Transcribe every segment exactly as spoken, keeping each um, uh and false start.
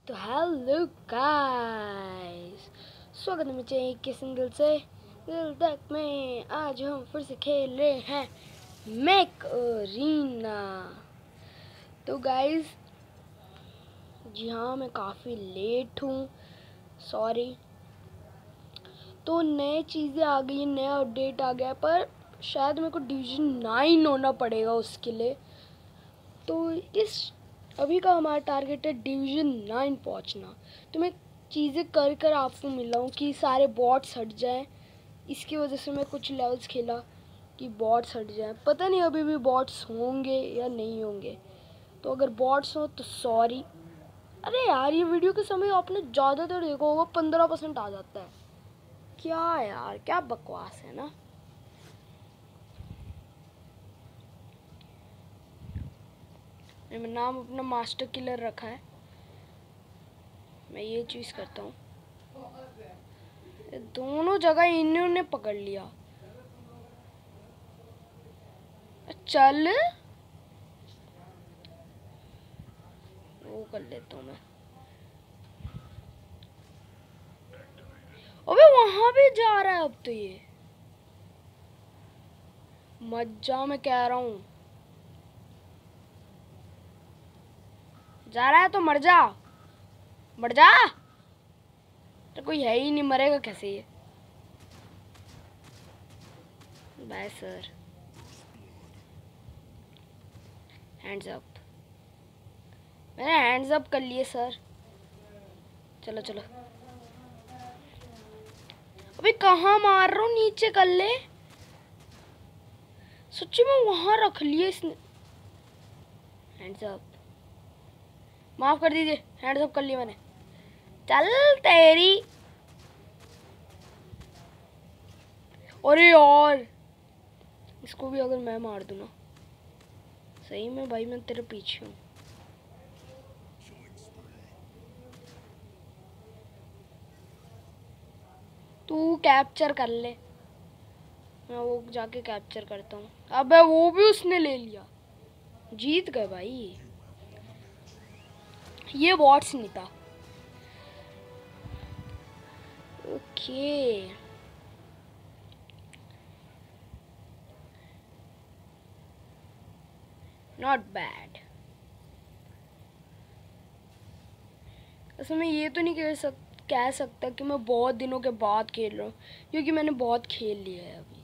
तो hello guys, स्वागत है मुझे एक सिंगल से दिल तक में। आज हम फिर से खेल रहे हैं मैक अरीना। तो गाइस जी हाँ, मैं काफ़ी लेट हूँ, सॉरी। तो नए चीज़ें आ गई, नया अपडेट आ गया, पर शायद मेरे को डिवीज़न नाइन होना पड़ेगा उसके लिए। तो इस अभी का हमारा टारगेट है डिवीज़न नाइन पहुंचना। तो मैं चीज़ें कर कर आपको मिला हूँ कि सारे बॉट्स हट जाएं। इसकी वजह से मैं कुछ लेवल्स खेला कि बॉट्स हट जाएं। पता नहीं अभी भी बॉट्स होंगे या नहीं होंगे। तो अगर बॉट्स हो तो सॉरी। अरे यार, ये वीडियो के समय आपने ज़्यादातर देखा होगा पंद्रह परसेंट आ जाता है। क्या यार, क्या बकवास है ना। मैंने नाम अपना मास्टर किलर रखा है। मैं ये चीज़ करता हूँ। दोनों जगह इन्होंने पकड़ लिया। चल वो कर लेता हूँ मैं। अबे वहां भी जा रहा है अब तो। ये मत जा, मैं कह रहा हूँ। जा रहा है तो मर जा, मर जा। तो कोई है ही नहीं, मरेगा कैसे ये। Bye sir, hands up. मैंने हैंड्स अप कर लिए सर। चलो चलो। अबे कहाँ मार रहा हूँ, नीचे कर ले। सच्ची में वहां रख लिए इसने। हैंड्स अप, माफ कर दीजिए, हैंड्स अप कर लिया मैंने। चल तेरी। अरे यार, इसको भी अगर मैं मार दूं ना, सही में भाई मैं तेरे पीछे हूँ। तू कैप्चर कर ले, मैं वो जाके कैप्चर करता हूँ। अबे वो भी उसने ले लिया। जीत गए भाई। ये बॉट्स नहीं था। Okay, not bad. मैं ये तो नहीं कह सक कह सकता कि मैं बहुत दिनों के बाद खेल रहा हूँ, क्योंकि मैंने बहुत खेल लिया है अभी।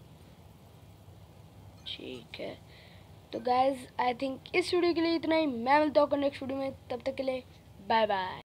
ठीक है, तो गाइज आई थिंक इस वीडियो के लिए इतना ही। मैं मिलता हूँ नेक्स्ट वीडियो में, तब तक के लिए बाय बाय।